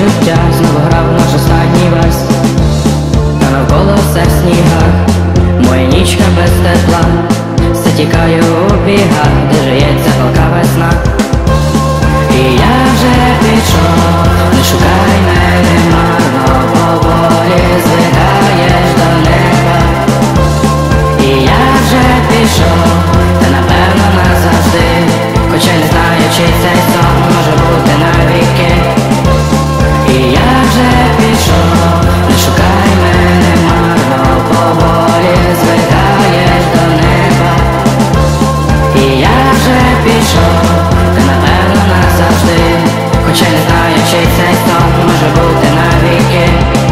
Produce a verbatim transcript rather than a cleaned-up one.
життя знову грав наш останній вальс, та навколо все в снігах. Моя нічка без тепла, затікаю у бігах, де жиється палка весна. І я вже пішов, не шукай мене марно, поволі звигаєш до неба. І я вже пішов, та напевно назавжди, хоча не знаю, чи цей сон може бути навіки. І я вже пішов, не шукай мене марно, поволі звигаєш до неба. І я вже пішов, та напевно назавжди, хоча не знаю, чи цей сон може бути навіки.